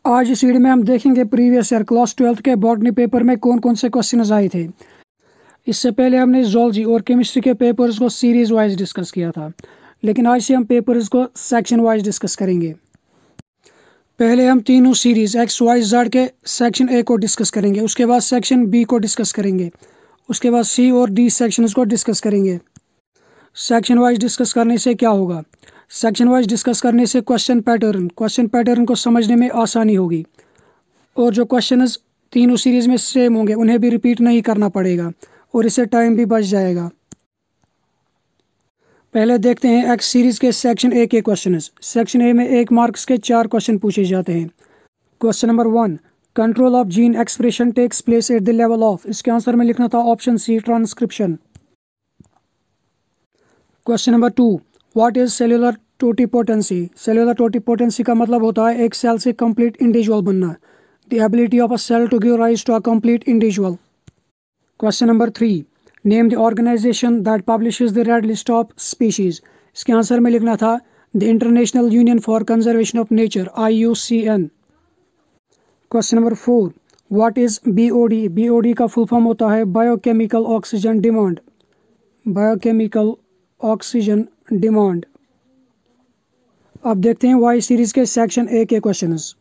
आज इस वीडियो में हम देखेंगे प्रीवियस ईयर क्लास 12th के बॉटनी पेपर में कौन कौन से क्वेश्चन आए थे। इससे पहले हमने जूलॉजी और केमिस्ट्री के पेपर्स को सीरीज वाइज डिस्कस किया था, लेकिन आज से हम पेपर्स को सेक्शन वाइज डिस्कस करेंगे। पहले हम तीनों सीरीज एक्स वाई जेड के सेक्शन ए को डिस्कस करेंगे, उसके बाद सेक्शन बी को डिस्कस करेंगे, उसके बाद सी और डी सेक्शंस को डिस्कस करेंगे। सेक्शन वाइज डिस्कस करने से क्या होगा? सेक्शन वाइज डिस्कस करने से क्वेश्चन पैटर्न को समझने में आसानी होगी, और जो क्वेश्चंस तीनों सीरीज में सेम होंगे उन्हें भी रिपीट नहीं करना पड़ेगा, और इससे टाइम भी बच जाएगा। पहले देखते हैं एक्स सीरीज के सेक्शन ए के क्वेश्चंस। सेक्शन ए में 1 मार्क्स के 4 क्वेश्चन पूछे जाते हैं। Question number 1, control of gene expression takes place at the level of. इसके आंसर में लिखना था option C, transcription. Question number 2, what is cellular totipotency. Cellular totipotency का मतलब होता है एक सेल से कंप्लीट इंडिविजुअल बनना, the ability of a cell to give rise to a complete individual. Question number 3, name the organization that publishes the red list of species. इसके answer में लिखना था the international union for conservation of nature, IUCN। Question number 4, what is BOD। BOD का full form होता है biochemical oxygen demand. Biochemical oxygen demand. अब देखते हैं वाई सीरीज के सेक्शन ए के क्वेश्चंस।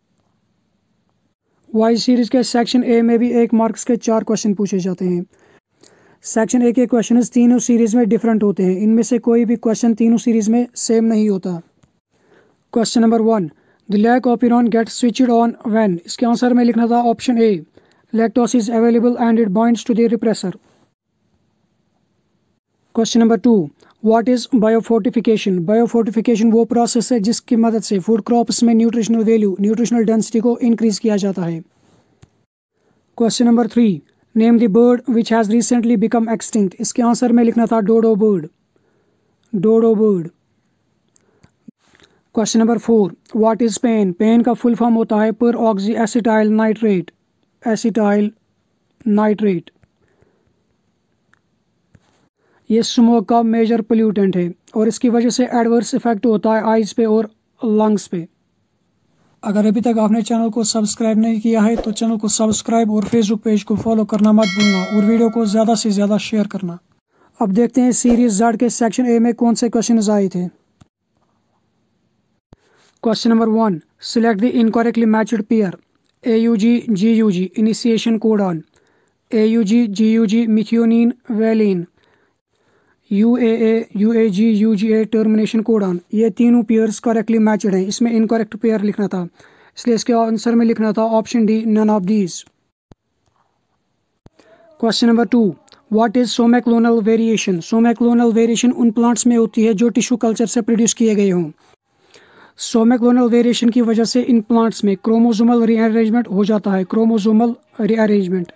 वाई सीरीज के सेक्शन ए में भी 1 मार्क्स के 4 क्वेश्चन पूछे जाते हैं। सेक्शन ए के क्वेश्चंस तीनों सीरीज में डिफरेंट होते हैं, इनमें से कोई भी क्वेश्चन तीनों सीरीज में सेम नहीं होता। Question number 1, the lac of operon gets switched on when. इसके आंसर में लिखना था option A, lactose is available and it binds to the repressor. Question number 2, what is biofortification. Biofortification वो process है जिसकी मदद से फूड क्रॉप्स में न्यूट्रिशनल वैल्यू, न्यूट्रिशनल डेंसिटी को इंक्रीज किया जाता है। Question number 3, name the bird which has recently become extinct. इसके आंसर में लिखना था dodo bird. Dodo bird. Question number 4, what is PAN. PAN का फुल फॉर्म होता है peroxyacetyl nitrate. Acetyl nitrate. ये स्मोक का मेजर पोल्यूटेंट है और इसकी वजह से एडवर्स इफेक्ट होता है आइज पे और लंग्स पे। अगर अभी तक आपने चैनल को सब्सक्राइब नहीं किया है तो चैनल को सब्सक्राइब और फेसबुक पेज को फॉलो करना मत भूलना, और वीडियो को ज़्यादा से ज़्यादा शेयर करना। अब देखते हैं सीरीज जेड के सेक्शन ए में कौन से क्वेश्चन आए थे। Question number 1, select the incorrectly matched pair. AUG GUG initiation codon, AUG GUG methionine valine, UAA UAG UGA termination codon. ये तीनों पेयर्स करेक्टली मैच्ड हैं, इसमें इनकरेक्ट पेयर लिखना था, इसलिए इसके आंसर में लिखना था option D, none of these. Question number 2, what is somaclonal variation. Somaclonal variation उन प्लांट्स में होती है जो टिश्यू कल्चर से प्रोड्यूस किए गए हों। सोमैक्लोनल वेरिएशन की वजह से इन प्लांट्स में क्रोमोसोमल रीअरेंजमेंट हो जाता है। Chromosomal rearrangement.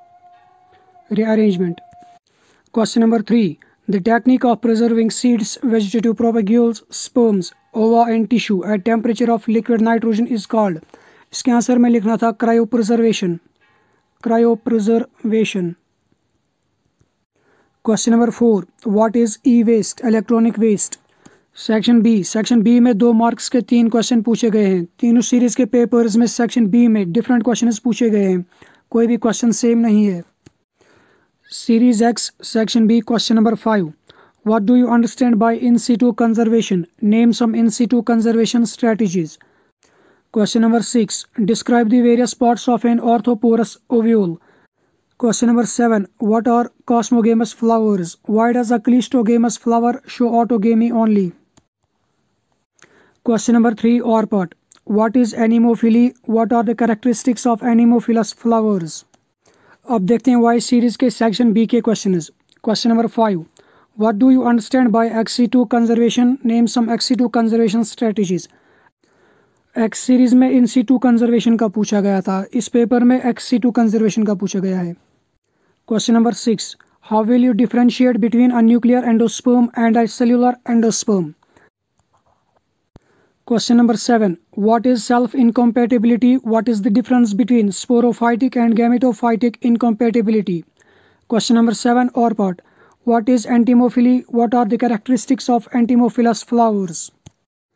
Question number 3, the technique of preserving seeds, vegetative propagules, sperms, ova and tissue at temperature of liquid nitrogen is called। इसके आंसर में लिखना था cryopreservation. Cryopreservation. Question number 4, what is e waste. Electronic waste. Section B में 2 marks के 3 question पूछे गए हैं। तीनों सीरीज के पेपर्स में सेक्शन बी में डिफरेंट क्वेश्चन पूछे गए हैं, कोई भी क्वेश्चन सेम नहीं है। Series X section B question number 5, what do you understand by in situ conservation. Name some in situ conservation strategies. Question number 6, describe the various parts of an orthotropous ovule. Question number 7, what are chasmogamous flowers. Why does a cleistogamous flower show autogamy only. Question number 3 और part, what is anemophily, what are the characteristics of anemophilous flowers. अब देखते हैं Y series के section B के questions. Question number 5, what do you understand by XC2 conservation. Name some XC2 conservation strategies. X series में in situ conservation का पूछा गया था, इस पेपर में XC2 कंजर्वेशन का पूछा गया है। Question number 6, how will you differentiate between a nuclear endosperm and a cellular endosperm. Question number 7, what is self-incompatibility? What is the difference between sporophytic and gametophytic incompatibility? Question number 7 or part, what is entomophily? What are the characteristics of entomophilous flowers?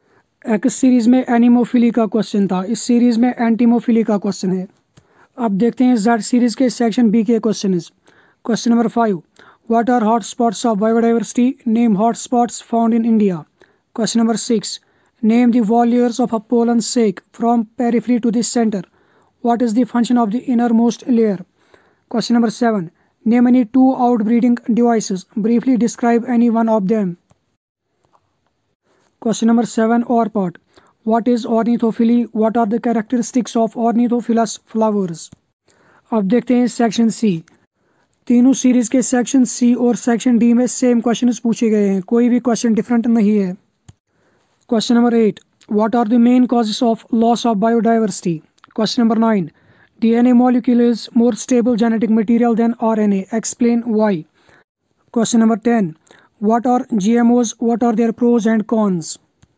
X series में anemophily का question था, इस series में एंटीमोफिली का question है। अब देखते हैं जेड सीरीज के सेक्शन बी के question. Question number 5, what are hot spots of biodiversity, name hot spots found in India. Question number 6, name the wall layers of a pollen sac from periphery to the center. What is the function of the innermost layer? Question number 7, name any 2 outbreeding devices. Briefly describe any one of them. Question number 7 or part, what is ornithophily? What are the characteristics of ornithophilous flowers? अब देखते हैं section C. तीनों series के section C और section D में same questions पूछे गए हैं, कोई भी क्वेश्चन डिफरेंट नहीं है। Question number 8, what are the main causes of loss of biodiversity? Question number 9, DNA molecule is more stable genetic material than RNA. Explain why. Question number 10, what are GMOs? What are their pros and cons?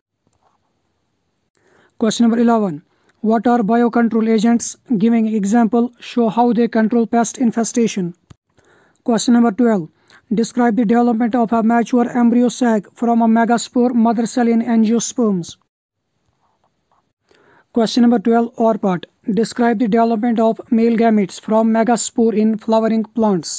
Question number 11, what are biocontrol agents? Giving example, show how they control pest infestation. Question number 12, describe the development of a mature embryo sac from a megaspore mother cell in angiosperms. Question number 12 or part, describe the development of male gametes from megaspore in flowering plants.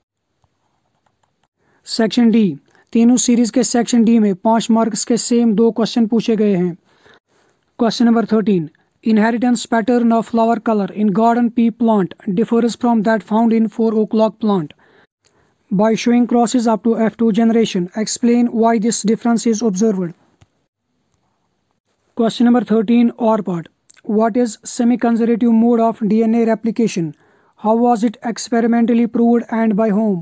Section D, तीनों series के section D में 5 marks के same 2 question पूछे गए हैं। Question number 13, inheritance pattern of flower color in garden pea plant differs from that found in 4 o'clock plant by showing crosses up to F2 generation. Explain why this difference is observed. Question number 13 or part, what is semi-conservative mode of DNA replication? How was it experimentally proved and by whom?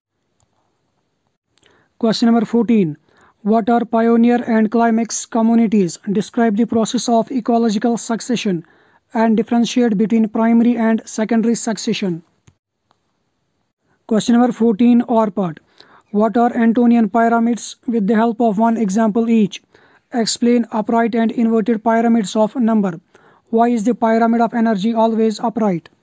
Question number 14, what are pioneer and climax communities? Describe the process of ecological succession and differentiate between primary and secondary succession. Question number 14 or part, what are Antonian pyramids with the help of one example each? Explain upright and inverted pyramids of number. Why is the pyramid of energy always upright?